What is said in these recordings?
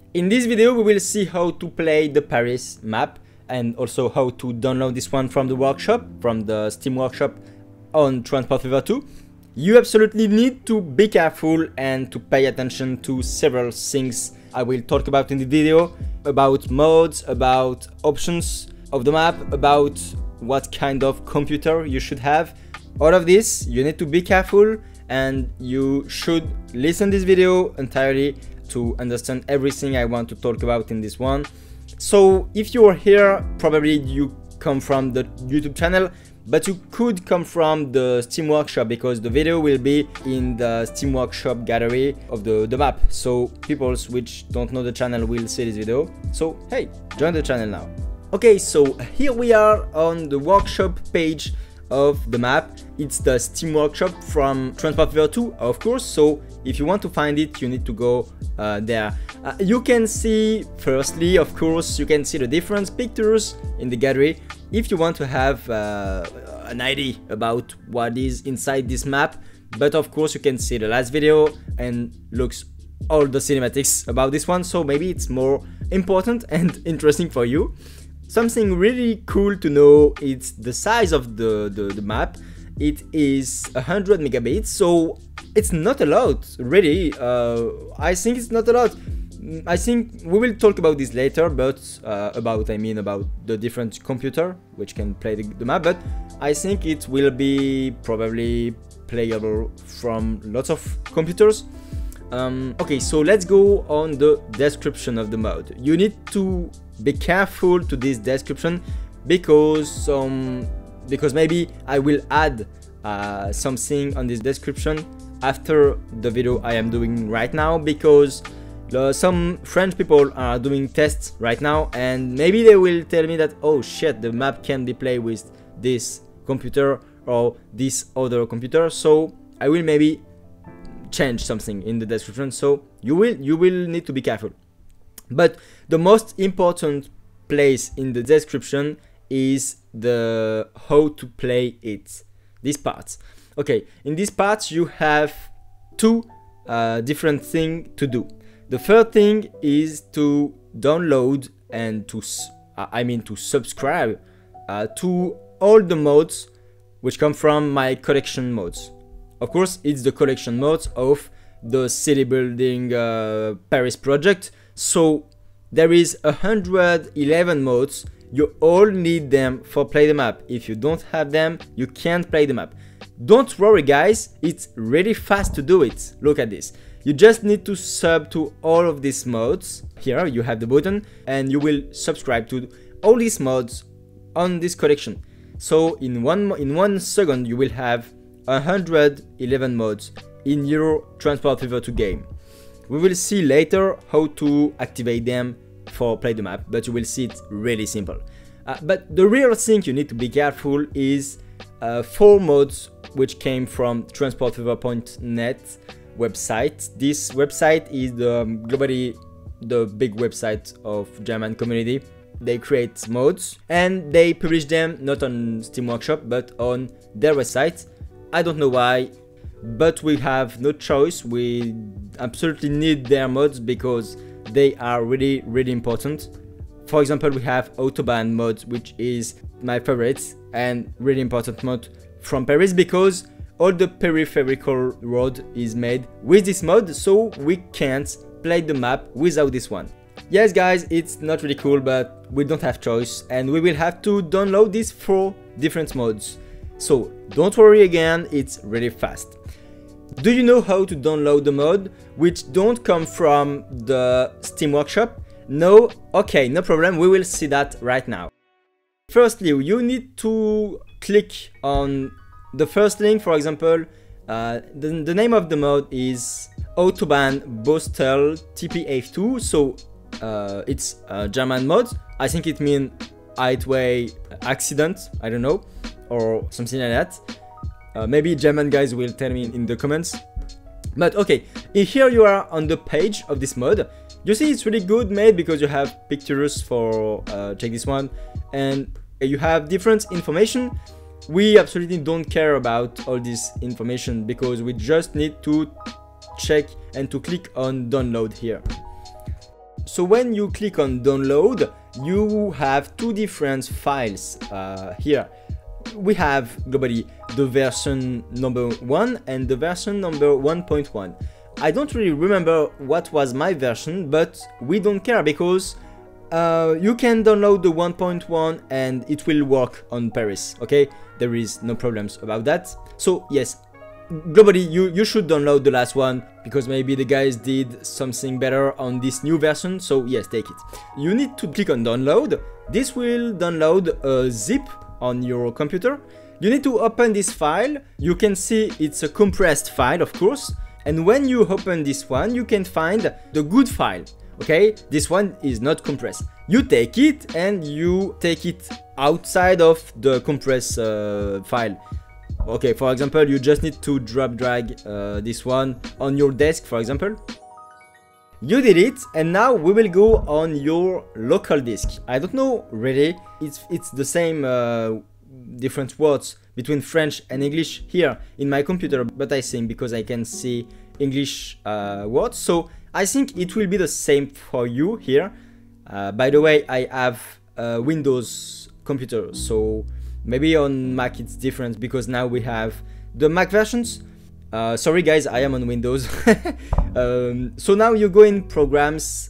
In this video we will see how to play the Paris map and also how to download this one from the workshop, from the Steam workshop on Transport Fever 2. You absolutely need to be careful and to pay attention to several things I will talk about in the video, about modes, about options of the map, about what kind of computer you should have. All of this, you need to be careful and you should listen this video entirely to understand everything I want to talk about in this one. So if you are here, probably you come from the YouTube channel, but you could come from the Steam Workshop because the video will be in the Steam Workshop gallery of the map. So people which don't know the channel will see this video. So hey, join the channel now. Okay, so here we are on the workshop page of the map. It's the Steam Workshop from Transport Fever 2, of course. So if you want to find it, you need to go there. You can see, firstly, of course, you can see the different pictures in the gallery. If you want to have an idea about what is inside this map, but of course you can see the last video and looks all the cinematics about this one, so maybe it's more important and interesting for you. Something really cool to know is the size of the map. It is 100 megabits, so it's not a lot, really. I think it's not a lot. I think we will talk about this later, but about the different computer which can play the map, but I think it will be probably playable from lots of computers. Okay, so let's go on the description of the mod. You need to be careful to this description because maybe I will add something on this description after the video I am doing right now, because some French people are doing tests right now and maybe they will tell me that, oh shit, the map can be played with this computer or this other computer, so I will maybe change something in the description, so you will need to be careful. But the most important place in the description is the how to play it, this part. Okay, in this part you have two different things to do. The first thing is to download and to subscribe to all the modes which come from my collection modes. Of course, it's the collection modes of the city building Paris project. So there is 111 modes. You all need them for play the map. If you don't have them, you can't play the map. Don't worry guys, it's really fast to do it. Look at this. You just need to sub to all of these modes. Here you have the button and you will subscribe to all these modes on this collection. So in one second you will have 111 modes in your Transport Fever 2 game. We will see later how to activate them for play the map, but you will see it's really simple. But the real thing you need to be careful is 4 modes which came from transportfever.net website. This website is globally the big website of German community. They create modes and they publish them not on Steam Workshop but on their website. I don't know why, but we have no choice. We absolutely need their mods because they are really important. For example, we have Autobahn mod, which is my favorite and really important mod from Paris because all the peripheral road is made with this mod, so we can't play the map without this one. Yes guys, it's not really cool, but we don't have choice and we will have to download these 4 different mods. So don't worry again, it's really fast. Do you know how to download the mod which don't come from the Steam Workshop? No? Okay, no problem, we will see that right now. Firstly, you need to click on the first link. For example, the name of the mod is Autobahn Bostel TPF2, so it's a German mod. I think it means highway accident, I don't know, or something like that. Maybe German guys will tell me in the comments. But okay, here you are on the page of this mod. You see it's really good made because you have pictures for check this one, and you have different information. We absolutely don't care about all this information because we just need to check and to click on download here. So when you click on download, you have two different files here. We have globally the version number 1 and the version number 1.1. I don't really remember what was my version, but we don't care because you can download the 1.1 and it will work on Paris, okay? There is no problems about that. So yes, globally you should download the last one because maybe the guys did something better on this new version, so yes, take it. You need to click on download. This will download a zip on your computer. You need to open this file. You can see it's a compressed file, of course, and when you open this one you can find the good file. Okay, this one is not compressed. You take it and you take it outside of the compressed file. Okay, for example, you just need to drag this one on your desk, for example. You did it, and now we will go on your local disk. I don't know really, it's the same different words between French and English here in my computer, but I think because I can see English words, so I think it will be the same for you here. By the way, I have a Windows computer, so maybe on Mac it's different because now we have the Mac versions. Sorry guys, I am on Windows. So now you go in Programs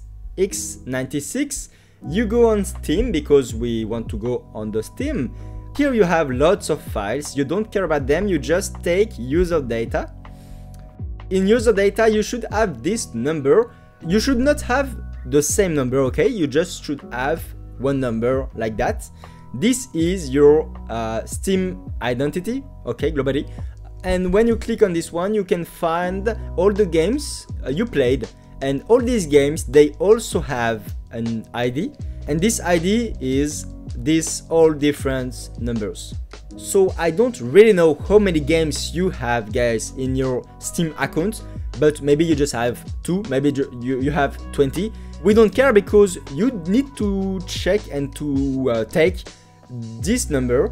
x96, you go on Steam because we want to go on the Steam. Here you have lots of files, you don't care about them, you just take user data. In user data you should have this number. You should not have the same number, okay? You just should have one number like that. This is your Steam identity, okay, globally. And when you click on this one, you can find all the games you played. And all these games, they also have an ID. And this ID is these all different numbers. So I don't really know how many games you have, guys, in your Steam account. But maybe you just have 2, maybe you have 20. We don't care because you need to check and to take this number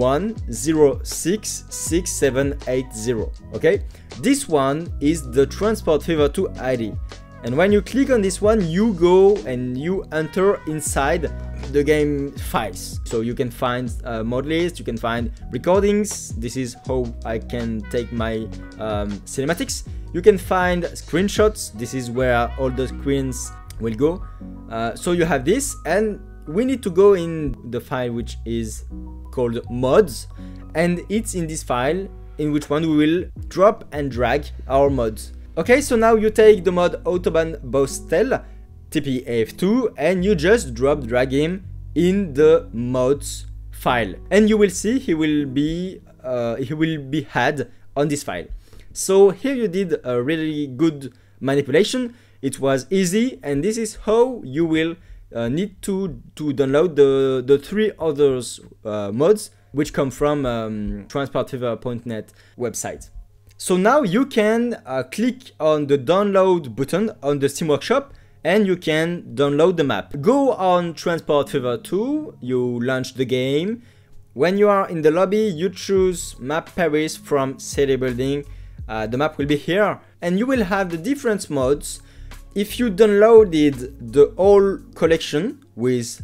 1066780. Okay, this one is the Transport Fever 2 ID, and when you click on this one you go and you enter inside the game files. So you can find mod list, you can find recordings. This is how I can take my cinematics. You can find screenshots. This is where all the screens will go. So you have this, and we need to go in the file which is called mods, and it's in this file in which one we will drop and drag our mods. Okay, so now you take the mod Autobahn Baustelle TPF2 and you just drag him in the mods file, and you will see he will be had on this file. So here you did a really good manipulation. It was easy, and this is how you will need to download the 3 others mods which come from transportfever.net website. So now you can click on the download button on the Steam Workshop and you can download the map. Go on Transport Fever 2, you launch the game. When you are in the lobby, you choose Map Paris from City Building. The map will be here, and you will have the different mods. If you downloaded the whole collection with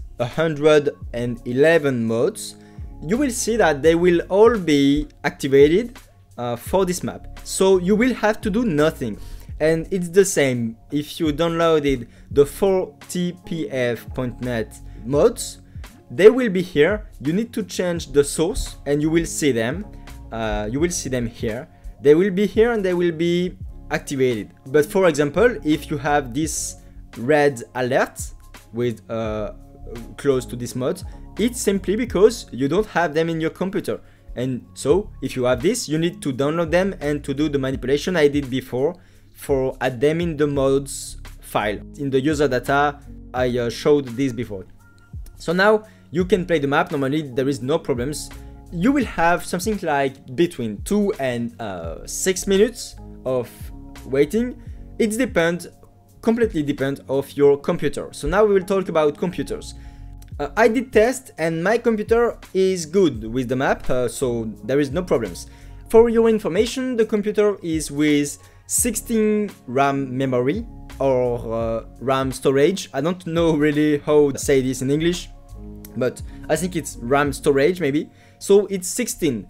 111 mods, you will see that they will all be activated for this map. So you will have to do nothing. And it's the same if you downloaded the 4tpf.net mods, they will be here. You need to change the source and you will see them. You will see them here. They will be here and they will be activated. But for example, if you have this red alert with close to this mod, it's simply because you don't have them in your computer. And so if you have this, you need to download them and to do the manipulation I did before for add them in the mods file. In the user data, I showed this before. So now you can play the map. Normally there is no problems. You will have something like between 2 and 6 minutes of waiting. It depends, completely depends of your computer. So now we will talk about computers. I did test and my computer is good with the map, so there is no problems. For your information, the computer is with 16 RAM memory or RAM storage. I don't know really how to say this in English, but I think it's RAM storage maybe. So it's 16.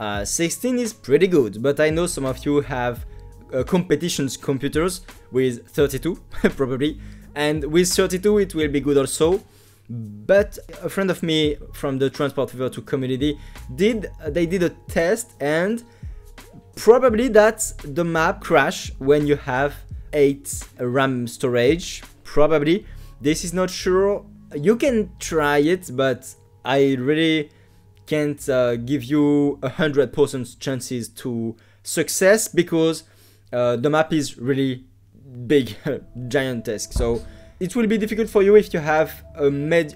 16 is pretty good, but I know some of you have competitions computers with 32 probably, and with 32 it will be good also. But a friend of me from the Transport Fever 2 community did a test, and probably that's the map crash when you have 8 RAM storage. Probably. This is not sure. You can try it, but I really can't give you 100% chances to success, because the map is really big, gigantesque. So it will be difficult for you if you have a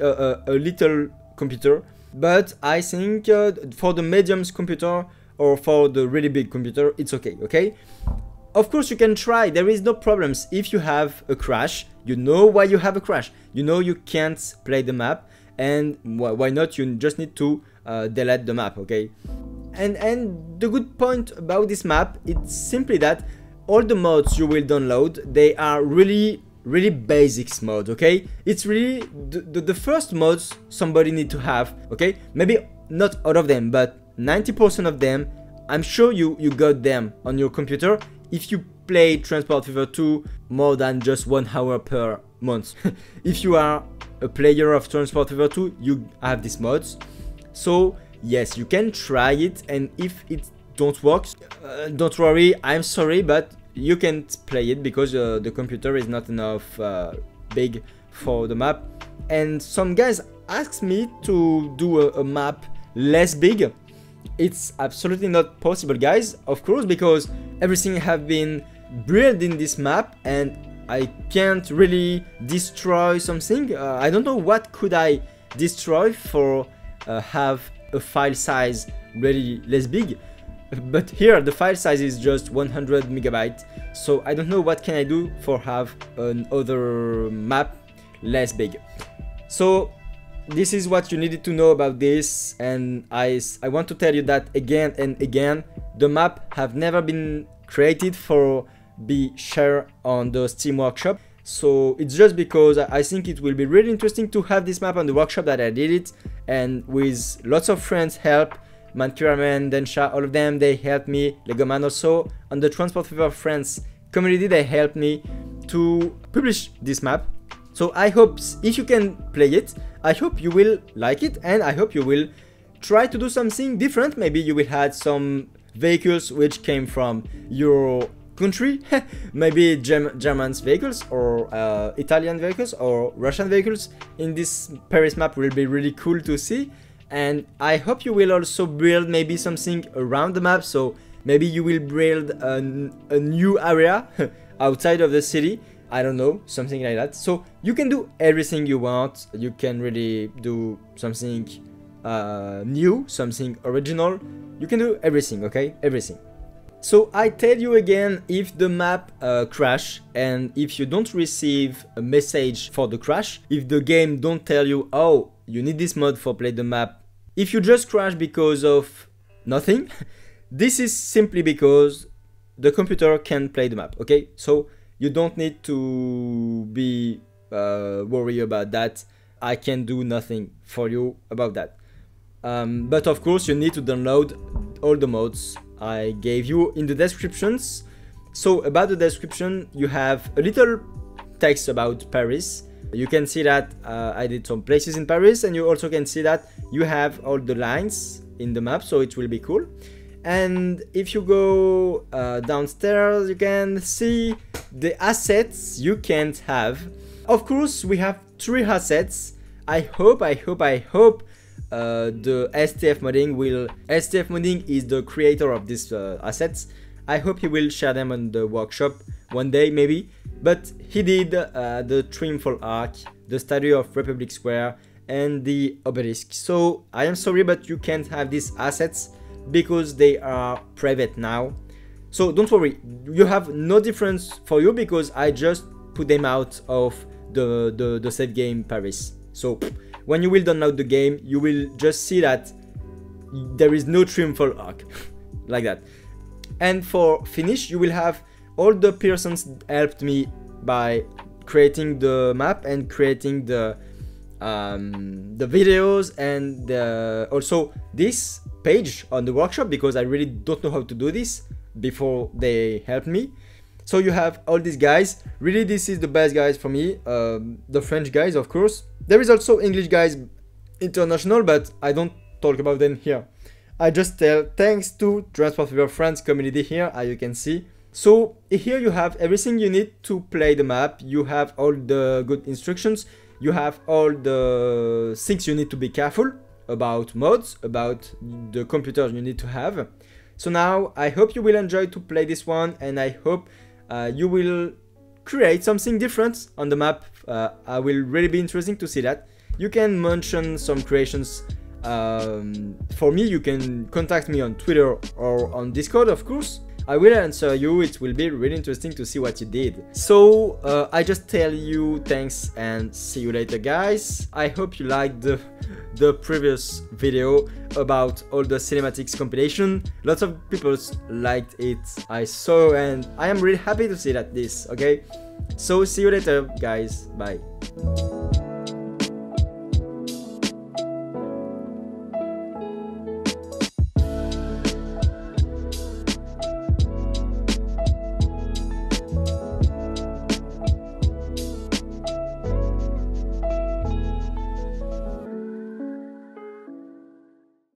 little computer. But I think for the medium computer or for the really big computer, it's okay, okay? Of course you can try, there is no problems. If you have a crash, you know why you have a crash. You know you can't play the map, and why not, you just need to delete the map, okay? And the good point about this map, it's simply that all the mods you will download, they are really basics mod, okay? It's really the first mods somebody need to have, okay? Maybe not all of them, but 90% of them, I'm sure you got them on your computer if you play Transport Fever 2 more than just 1 hour per month. If you are a player of Transport Fever 2, you have these mods. So yes, you can try it, and if it don't work, don't worry, I'm sorry, but you can't play it because the computer is not enough big for the map. And some guys asked me to do a map less big. It's absolutely not possible, guys, of course, because everything have been built in this map, and I can't really destroy something. I don't know what could I destroy for have a file size really less big. But here the file size is just 100 megabytes, so I don't know what can I do for have another map less big. So this is what you needed to know about this, and I want to tell you that again and again, the map have never been created for be shared on the Steam Workshop. So it's just because I think it will be really interesting to have this map on the workshop that I did it, and with lots of friends help. Mankiraman, Densha, all of them, they helped me. Legoman also. On the Transport Fever Friends community, they helped me to publish this map. So I hope if you can play it, I hope you will like it, and I hope you will try to do something different. Maybe you will add some vehicles which came from your country. Maybe German vehicles, or Italian vehicles, or Russian vehicles in this Paris map will be really cool to see. And I hope you will also build maybe something around the map, so maybe you will build a new area outside of the city, I don't know, something like that. So you can do everything you want, you can really do something new, something original, you can do everything, okay, everything. So I tell you again, if the map crash, and if you don't receive a message for the crash, if the game don't tell you, oh, you need this mod for play the map, if you just crash because of nothing, this is simply because the computer can play the map, okay? So you don't need to be worried about that. I can do nothing for you about that. But of course you need to download all the mods I gave you in the descriptions. So about the description, you have a little text about Paris. You can see that I did some places in Paris, and you also can see that you have all the lines in the map, so it will be cool. And if you go downstairs, you can see the assets you can have. Of course, we have 3 assets. I hope the STF Modding will... STF Modding is the creator of these assets. I hope he will share them on the workshop one day, maybe. But he did the Triumphal Arch, the Statue of Republic Square, and the obelisk. So I am sorry, but you can't have these assets because they are private now. So don't worry, you have no difference for you because I just put them out of the save game Paris. So when you will download the game, you will just see that there is no Triumphal Arch like that. And for finish, you will have all the persons helped me by creating the map and creating the videos and also this page on the workshop, because I really don't know how to do this before they helped me. So you have all these guys. Really, this is the best guys for me. The French guys, of course. There is also English guys, international, but I don't talk about them here. I just tell thanks to Transport Fever France community here, as you can see. So here you have everything you need to play the map. You have all the good instructions. You have all the things you need to be careful about mods, about the computers you need to have. So now I hope you will enjoy to play this one, and I hope you will create something different on the map. I will really be interesting to see that. You can mention some creations for me. You can contact me on Twitter or on Discord, of course. I will answer you. It will be really interesting to see what you did. So I just tell you thanks and see you later, guys. I hope you liked the previous video about all the cinematics compilation. Lots of people liked it, I saw, and I am really happy to see that this, okay? So see you later, guys. Bye.